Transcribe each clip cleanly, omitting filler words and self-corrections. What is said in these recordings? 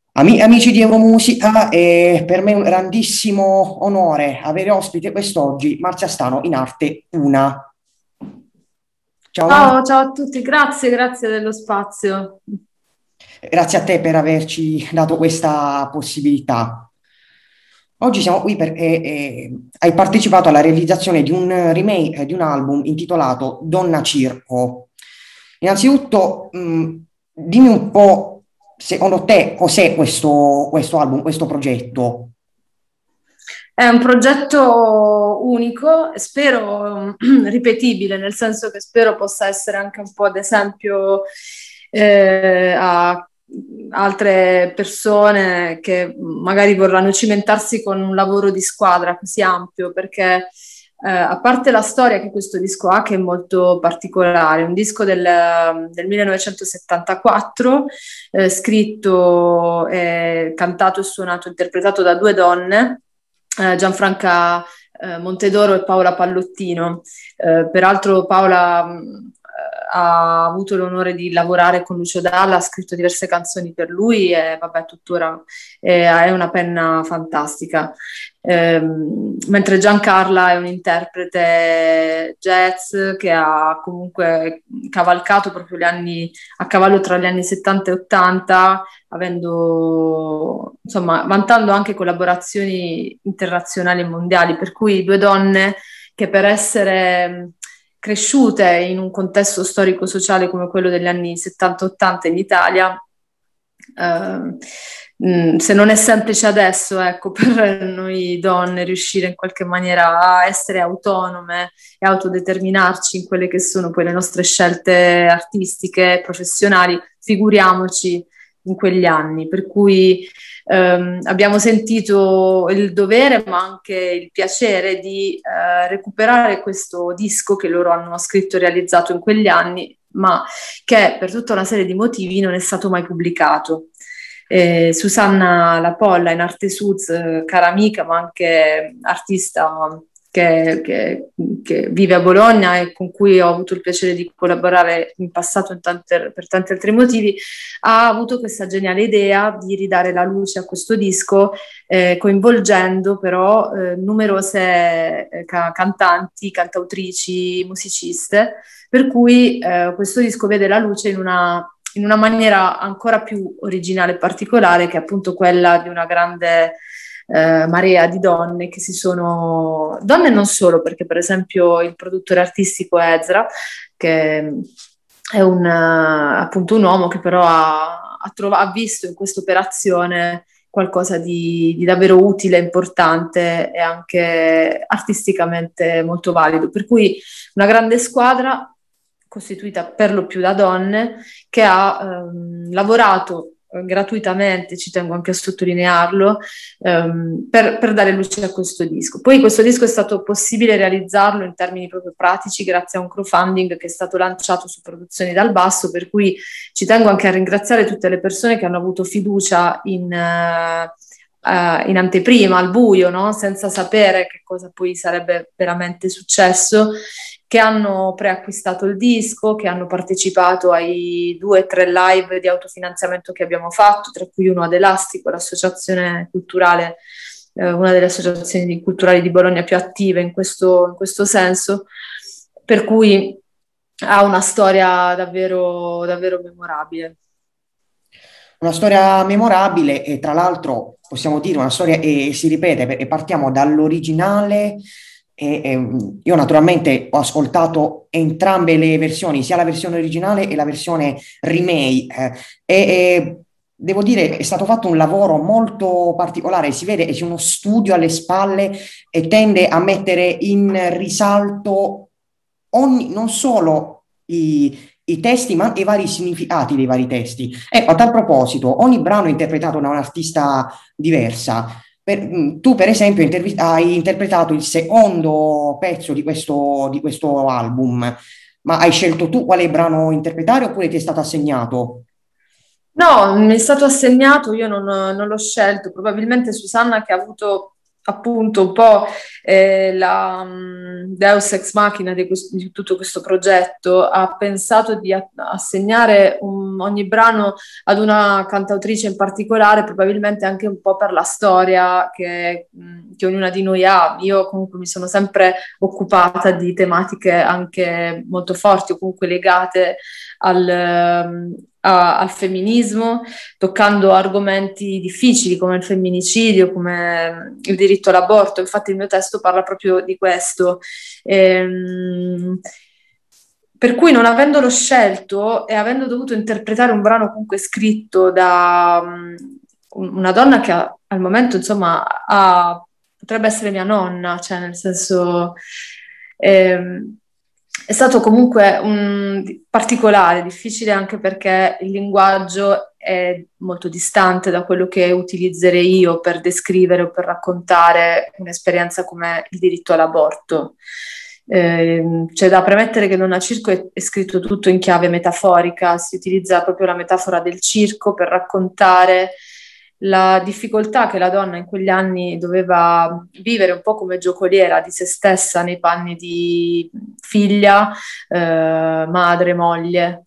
Amici di Euromusica, è per me un grandissimo onore avere ospite quest'oggi Marzia Stano in arte una. Ciao Marzia, Ciao, ciao a tutti, grazie dello spazio. grazie a te per averci dato questa possibilità. Oggi siamo qui perché hai partecipato alla realizzazione di un remake di un album intitolato Donna Circo. Innanzitutto, dimmi un po', secondo te, cos'è questo album, questo progetto? È un progetto unico, spero ripetibile, nel senso che spero possa essere anche un po' ad esempio a altre persone che magari vorranno cimentarsi con un lavoro di squadra così ampio, perché a parte la storia che questo disco ha, che è molto particolare, un disco del 1974, scritto, cantato e suonato, interpretato da due donne, Gianfranca Montedoro e Paola Pallottino. Peraltro Paola ha avuto l'onore di lavorare con Lucio Dalla, ha scritto diverse canzoni per lui e vabbè, tuttora è una penna fantastica. Mentre Giancarla è un interprete jazz che ha comunque cavalcato proprio gli anni, a cavallo tra gli anni 70 e 80, avendo, insomma, vantando anche collaborazioni internazionali e mondiali, per cui due donne che per essere cresciute in un contesto storico-sociale come quello degli anni 70-80 in Italia, eh, se non è semplice adesso, ecco, per noi donne riuscire in qualche maniera a essere autonome e autodeterminarci in quelle che sono poi le nostre scelte artistiche e professionali, figuriamoci in quegli anni. Per cui abbiamo sentito il dovere, ma anche il piacere di recuperare questo disco che loro hanno scritto e realizzato in quegli anni, ma che per tutta una serie di motivi non è stato mai pubblicato. Susanna Lapolla, in Arte Suz, cara amica, ma anche artista che vive a Bologna e con cui ho avuto il piacere di collaborare in passato per tanti altri motivi, ha avuto questa geniale idea di ridare la luce a questo disco, coinvolgendo però numerose cantanti, cantautrici, musiciste, per cui questo disco vede la luce in una maniera ancora più originale e particolare, che è appunto quella di una grande marea di donne che si sono, donne non solo, perché per esempio il produttore artistico è Ezra, che è appunto un uomo che però ha visto in questa operazione qualcosa di davvero utile, importante e anche artisticamente molto valido. Per cui una grande squadra costituita per lo più da donne che ha lavorato gratuitamente, ci tengo anche a sottolinearlo, per dare luce a questo disco. Poi questo disco è stato possibile realizzarlo in termini proprio pratici grazie a un crowdfunding che è stato lanciato su Produzioni dal Basso, per cui ci tengo anche a ringraziare tutte le persone che hanno avuto fiducia in anteprima, al buio, no? Senza sapere che cosa poi sarebbe veramente successo, che hanno preacquistato il disco, che hanno partecipato ai 2 o 3 live di autofinanziamento che abbiamo fatto, tra cui uno ad Elastico, l'associazione culturale, una delle associazioni culturali di Bologna più attive in questo senso, per cui ha una storia davvero memorabile. Una storia memorabile e tra l'altro possiamo dire una storia che si ripete perché partiamo dall'originale io naturalmente ho ascoltato entrambe le versioni, sia la versione originale e la versione remake devo dire è stato fatto un lavoro molto particolare, si vede che c'è uno studio alle spalle e tende a mettere in risalto non solo i testi, ma anche i vari significati dei vari testi. Ecco, a tal proposito, ogni brano è interpretato da un'artista diversa. Tu, per esempio, hai interpretato il secondo pezzo di questo album, ma hai scelto tu quale brano interpretare oppure ti è stato assegnato? No, mi è stato assegnato, io non l'ho scelto, probabilmente Susanna che ha avuto appunto un po' la Deus Ex Machina di tutto questo progetto, ha pensato di assegnare ogni brano ad una cantautrice in particolare, probabilmente anche un po' per la storia che ognuna di noi ha. Io comunque mi sono sempre occupata di tematiche anche molto forti o comunque legate al femminismo, toccando argomenti difficili come il femminicidio, come il diritto all'aborto. Infatti il mio testo parla proprio di questo. Per cui non avendolo scelto e avendo dovuto interpretare un brano comunque scritto da una donna che al momento insomma potrebbe essere mia nonna, cioè nel senso è stato comunque particolare, difficile anche perché il linguaggio è molto distante da quello che utilizzerei io per descrivere o per raccontare un'esperienza come il diritto all'aborto. C'è da premettere che Donna Circo è scritto tutto in chiave metaforica, si utilizza proprio la metafora del circo per raccontare la difficoltà che la donna in quegli anni doveva vivere un po' come giocoliera di se stessa nei panni di figlia, madre, moglie.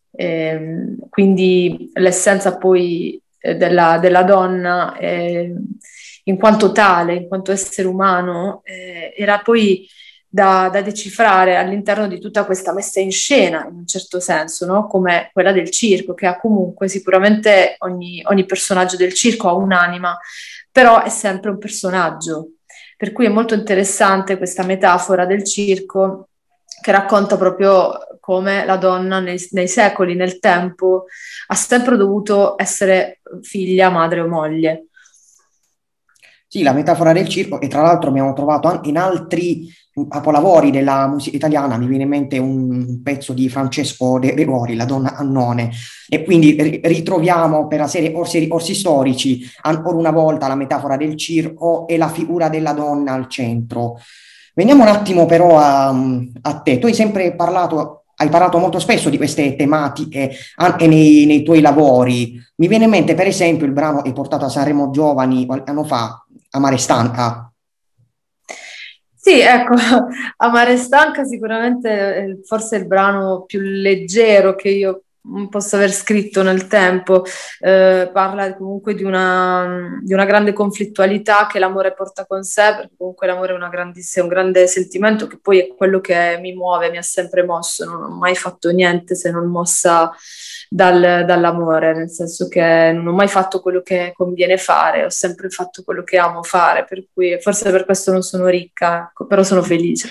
Quindi l'essenza poi della donna in quanto tale, in quanto essere umano, era poi da decifrare all'interno di tutta questa messa in scena, in un certo senso, no? Come quella del circo, che ha comunque sicuramente ogni personaggio del circo ha un'anima, però è sempre un personaggio. Per cui è molto interessante questa metafora del circo che racconta proprio come la donna nei secoli, nel tempo, ha sempre dovuto essere figlia, madre o moglie. Sì, la metafora del circo, e tra l'altro abbiamo trovato anche in altri capolavori della musica italiana, mi viene in mente un pezzo di Francesco De Gregori, La donna Annone, e quindi ritroviamo per la serie Orsi Storici ancora una volta la metafora del circo e la figura della donna al centro. Veniamo un attimo però a te, tu hai sempre parlato, hai parlato molto spesso di queste tematiche anche nei tuoi lavori. Mi viene in mente per esempio il brano che hai portato a Sanremo Giovani qualche anno fa, Amare stanca. Sì, ecco, Amare stanca sicuramente forse è il brano più leggero che io posso aver scritto nel tempo. Parla comunque di una grande conflittualità che l'amore porta con sé, perché comunque l'amore è un grande sentimento che poi è quello che mi muove, mi ha sempre mosso, non ho mai fatto niente se non mossa dall'amore, nel senso che non ho mai fatto quello che conviene fare, ho sempre fatto quello che amo fare, per cui forse per questo non sono ricca, ecco, però sono felice.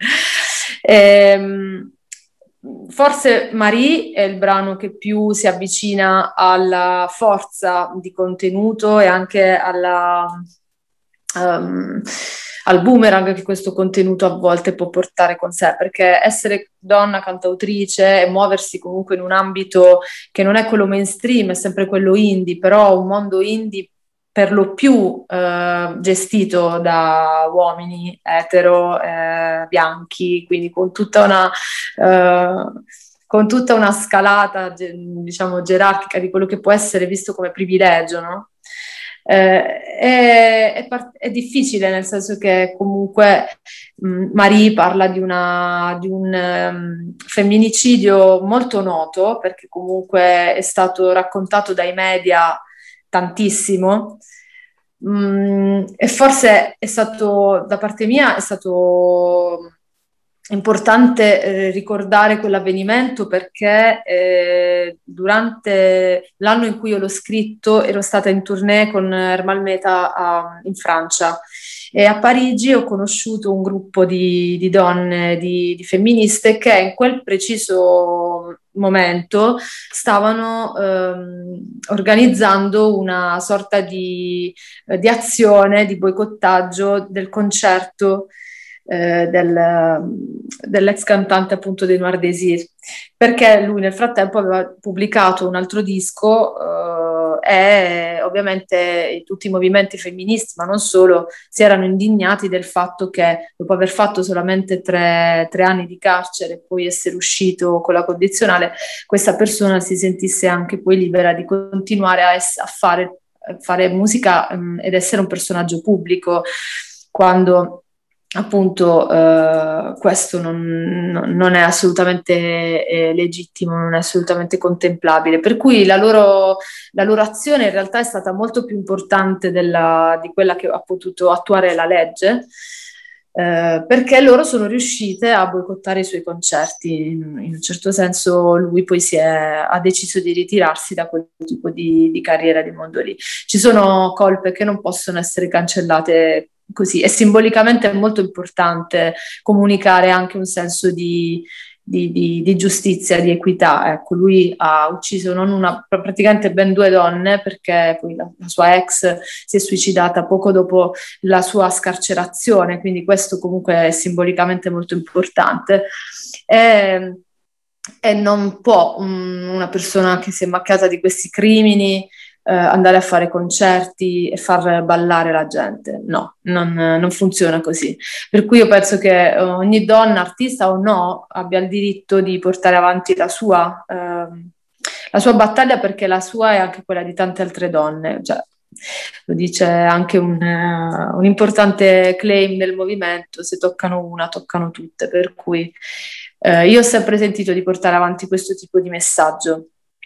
Forse Marie è il brano che più si avvicina alla forza di contenuto e anche um, al boomerang che questo contenuto a volte può portare con sé, perché essere donna cantautrice e muoversi comunque in un ambito che non è quello mainstream, è sempre quello indie, però un mondo indie per lo più gestito da uomini etero, bianchi, quindi con tutta una scalata, diciamo, gerarchica di quello che può essere visto come privilegio, no? È difficile nel senso che comunque Marie parla di un femminicidio molto noto perché comunque è stato raccontato dai media tantissimo. E forse è stato, da parte mia, è stato importante ricordare quell'avvenimento perché durante l'anno in cui io l'ho scritto ero stata in tournée con Ermal Meta in Francia e a Parigi ho conosciuto un gruppo di donne, di femministe che in quel preciso momento stavano organizzando una sorta di azione, di boicottaggio del concerto dell'ex cantante appunto dei Noir Désir, perché lui nel frattempo aveva pubblicato un altro disco e ovviamente tutti i movimenti femministi, ma non solo, si erano indignati del fatto che dopo aver fatto solamente tre anni di carcere e poi essere uscito con la condizionale, questa persona si sentisse anche poi libera di continuare a fare fare musica ed essere un personaggio pubblico, quando appunto questo non è assolutamente legittimo, non è assolutamente contemplabile. Per cui la loro azione in realtà è stata molto più importante di quella che ha potuto attuare la legge, perché loro sono riuscite a boicottare i suoi concerti. In un certo senso lui poi ha deciso di ritirarsi da quel tipo di carriera di mondo lì. Ci sono colpe che non possono essere cancellate così, e simbolicamente è molto importante comunicare anche un senso di giustizia, di equità. Ecco, lui ha ucciso non una, praticamente ben due donne, perché poi la sua ex si è suicidata poco dopo la sua scarcerazione, quindi questo comunque è simbolicamente molto importante. E non può una persona che si è macchiata di questi crimini andare a fare concerti e far ballare la gente. No, non funziona così. Per cui io penso che ogni donna, artista o no, abbia il diritto di portare avanti la sua battaglia, perché la sua è anche quella di tante altre donne. Cioè, lo dice anche un importante claim del movimento: se toccano una, toccano tutte. Per cui io ho sempre sentito di portare avanti questo tipo di messaggio.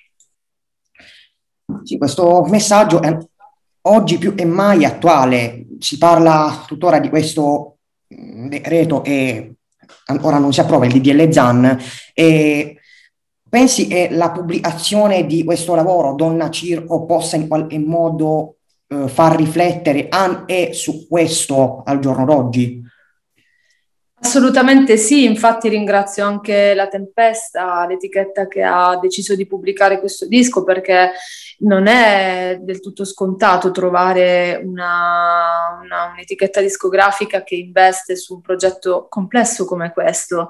Sì, questo messaggio è oggi più che mai attuale. Si parla tuttora di questo decreto e ancora non si approva il DDL Zan. E pensi che la pubblicazione di questo lavoro, Donna Circo, possa in qualche modo far riflettere anche su questo al giorno d'oggi? Assolutamente sì, infatti ringrazio anche La Tempesta, l'etichetta che ha deciso di pubblicare questo disco, perché non è del tutto scontato trovare un'etichetta discografica che investe su un progetto complesso come questo.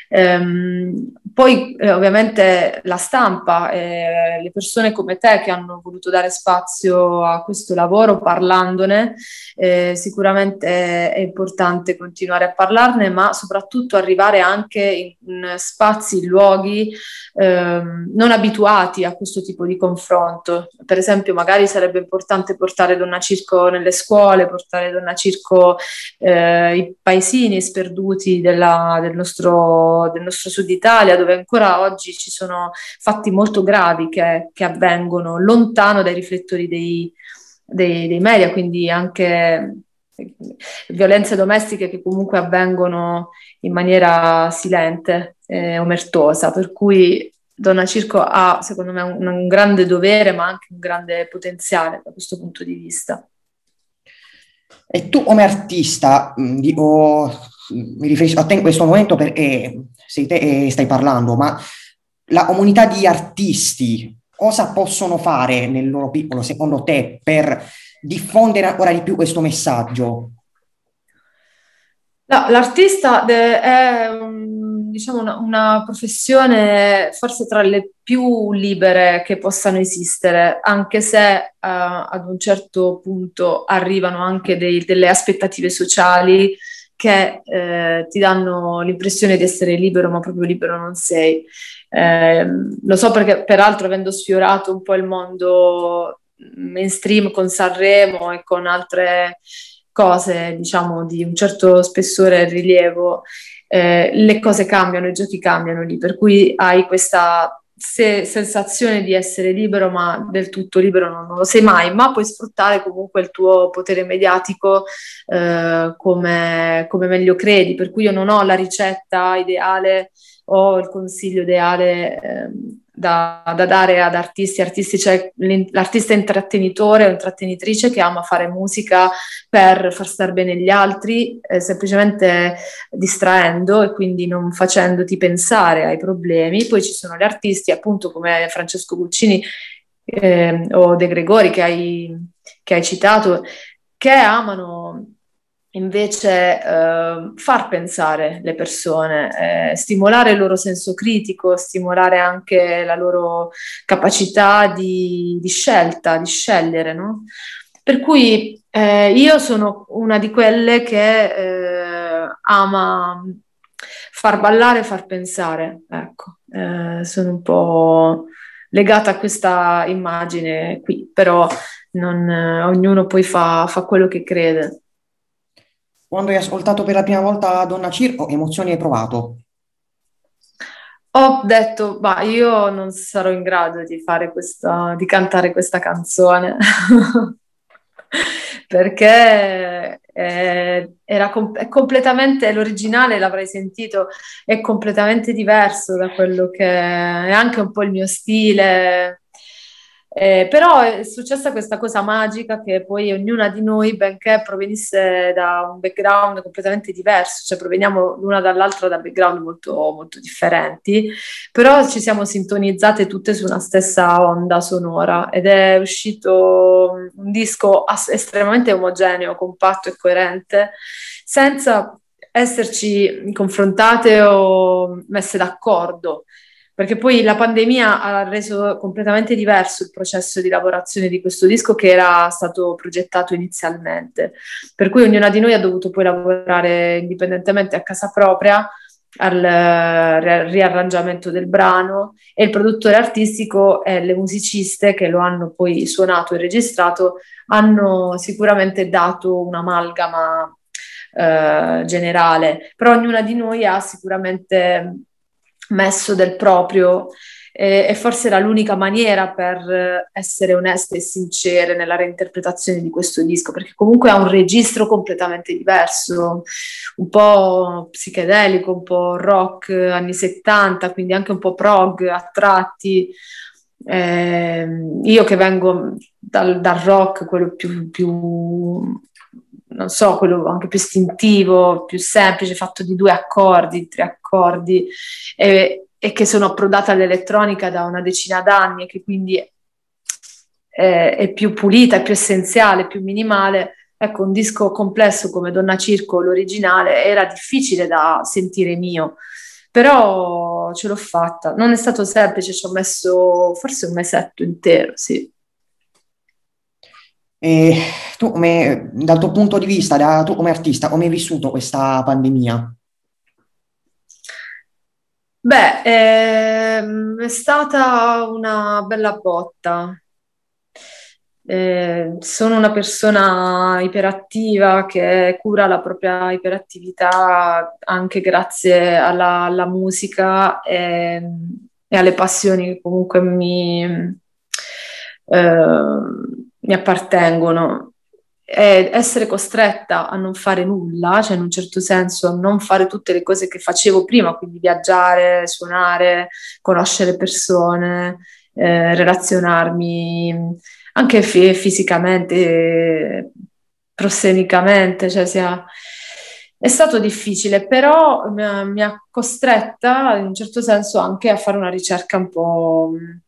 Poi ovviamente la stampa, le persone come te che hanno voluto dare spazio a questo lavoro parlandone, sicuramente è importante continuare a parlarne, ma soprattutto arrivare anche in spazi, in luoghi non abituati a questo tipo di confronto. Per esempio, magari sarebbe importante portare Donna Circo nelle scuole, portare Donna Circo i paesini sperduti del nostro Sud Italia, dove ancora oggi ci sono fatti molto gravi che avvengono lontano dai riflettori dei media, quindi anche violenze domestiche che comunque avvengono in maniera silente, omertosa, per cui Donna Circo ha, secondo me, un grande dovere, ma anche un grande potenziale da questo punto di vista. E tu come artista, mi riferisco a te in questo momento perché sei te e stai parlando, ma la comunità di artisti cosa possono fare nel loro piccolo, secondo te, per diffondere ancora di più questo messaggio? No, l'artista è diciamo una professione forse tra le più libere che possano esistere, anche se ad un certo punto arrivano anche delle aspettative sociali che ti danno l'impressione di essere libero, ma proprio libero non sei. Lo so perché, peraltro, avendo sfiorato un po' il mondo mainstream con Sanremo e con altre cose, diciamo, di un certo spessore e rilievo, le cose cambiano, i giochi cambiano lì, per cui hai questa sensazione di essere libero, ma del tutto libero non lo sei mai, ma puoi sfruttare comunque il tuo potere mediatico come meglio credi, per cui io non ho la ricetta ideale o il consiglio ideale da dare ad artisti, cioè l'artista intrattenitore o intrattenitrice che ama fare musica per far star bene gli altri, semplicemente distraendo e quindi non facendoti pensare ai problemi. Poi ci sono gli artisti, appunto, come Francesco Guccini o De Gregori che hai citato, che amano invece far pensare le persone, stimolare il loro senso critico, stimolare anche la loro capacità di scelta, di scegliere, no? Per cui io sono una di quelle che ama far ballare e far pensare, ecco. Sono un po' legata a questa immagine qui, però ognuno poi fa quello che crede. Quando hai ascoltato per la prima volta Donna Circo, emozioni hai provato? Ho detto, ma io non sarò in grado di fare di cantare questa canzone. Perché è completamente l'originale, l'avrei sentito, è completamente diverso da quello che è anche un po' il mio stile. Però è successa questa cosa magica che poi ognuna di noi, benché provenisse da un background completamente diverso, cioè proveniamo l'una dall'altra da background molto, molto differenti, però ci siamo sintonizzate tutte su una stessa onda sonora ed è uscito un disco estremamente omogeneo, compatto e coerente, senza esserci confrontate o messe d'accordo, perché poi la pandemia ha reso completamente diverso il processo di lavorazione di questo disco che era stato progettato inizialmente, per cui ognuna di noi ha dovuto poi lavorare indipendentemente a casa propria al riarrangiamento del brano e il produttore artistico e le musiciste che lo hanno poi suonato e registrato hanno sicuramente dato un'amalgama generale, però ognuna di noi ha sicuramente messo del proprio e forse era l'unica maniera per essere oneste e sincere nella reinterpretazione di questo disco, perché comunque ha un registro completamente diverso, un po' psichedelico, un po' rock anni 70, quindi anche un po' prog a tratti. Io che vengo dal rock, quello non so, quello anche più istintivo, più semplice, fatto di 2 accordi, 3 accordi, e che sono approdata all'elettronica da una decina d'anni e che quindi è più pulita, è più essenziale, più minimale. Ecco, un disco complesso come Donna Circo, l'originale, era difficile da sentire mio, però ce l'ho fatta. Non è stato semplice, ci ho messo forse un mesetto intero, sì. E dal tuo punto di vista, tu come artista, come hai vissuto questa pandemia? Beh, è stata una bella botta. Sono una persona iperattiva che cura la propria iperattività anche grazie alla musica e alle passioni che comunque mi appartengono. E essere costretta a non fare nulla, cioè in un certo senso a non fare tutte le cose che facevo prima, quindi viaggiare, suonare, conoscere persone, relazionarmi anche fisicamente, prossenicamente, cioè è stato difficile, però mi ha costretta in un certo senso anche a fare una ricerca un po'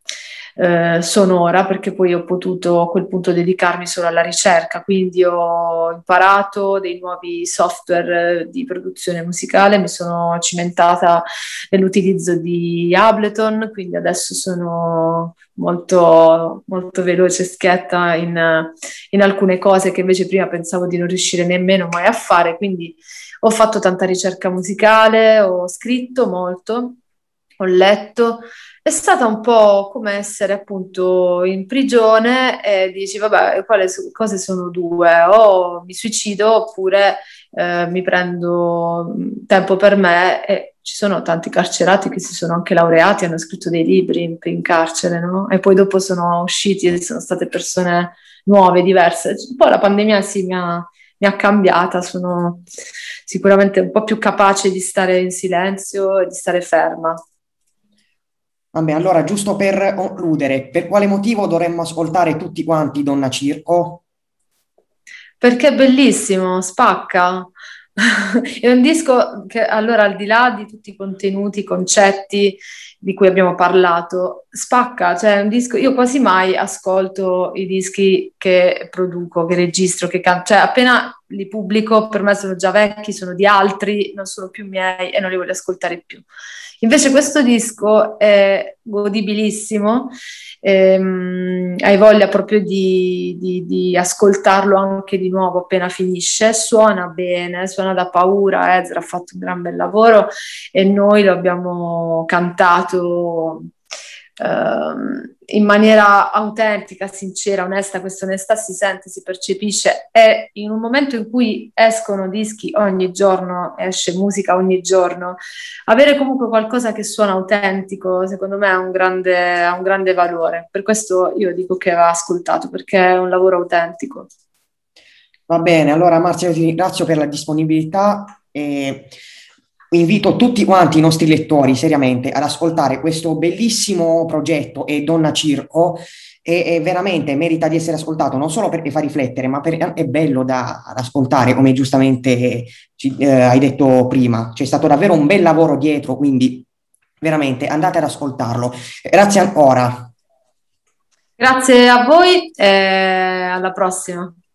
sonora, perché poi ho potuto a quel punto dedicarmi solo alla ricerca, quindi ho imparato dei nuovi software di produzione musicale, mi sono cimentata nell'utilizzo di Ableton, quindi adesso sono molto, molto veloce e schietta in alcune cose che invece prima pensavo di non riuscire nemmeno mai a fare, quindi ho fatto tanta ricerca musicale, ho scritto molto, ho letto. È stata un po' come essere appunto in prigione e dici, vabbè, cose sono due, o mi suicido oppure mi prendo tempo per me e ci sono tanti carcerati che si sono anche laureati, hanno scritto dei libri in carcere, no? E poi dopo sono usciti e sono state persone nuove, diverse. Poi la pandemia sì, mi ha cambiata, sono sicuramente un po' più capace di stare in silenzio e di stare ferma. Vabbè, allora, giusto per concludere, per quale motivo dovremmo ascoltare tutti quanti Donna Circo? Perché è bellissimo, spacca. È un disco che, allora, al di là di tutti i contenuti, i concetti di cui abbiamo parlato, spacca, cioè è un disco, io quasi mai ascolto i dischi che produco, che registro, che canto, cioè appena li pubblico per me sono già vecchi, sono di altri, non sono più miei e non li voglio ascoltare più. Invece questo disco è godibilissimo, hai voglia proprio di ascoltarlo anche di nuovo appena finisce, suona bene, suona da paura, Ezra ha fatto un gran bel lavoro e noi lo abbiamo cantato in maniera autentica, sincera, onesta, questa onestà si sente, si percepisce, e in un momento in cui escono dischi ogni giorno, esce musica ogni giorno, avere comunque qualcosa che suona autentico, secondo me ha un grande valore. Per questo io dico che va ascoltato, perché è un lavoro autentico. Va bene, allora Marzia, io ti ringrazio per la disponibilità e invito tutti quanti i nostri lettori seriamente ad ascoltare questo bellissimo progetto e Donna Circo e veramente merita di essere ascoltato non solo perché fa riflettere, ma perché è bello ad ascoltare, come giustamente hai detto prima. C'è stato davvero un bel lavoro dietro, quindi veramente andate ad ascoltarlo. Grazie ancora. Grazie a voi e alla prossima.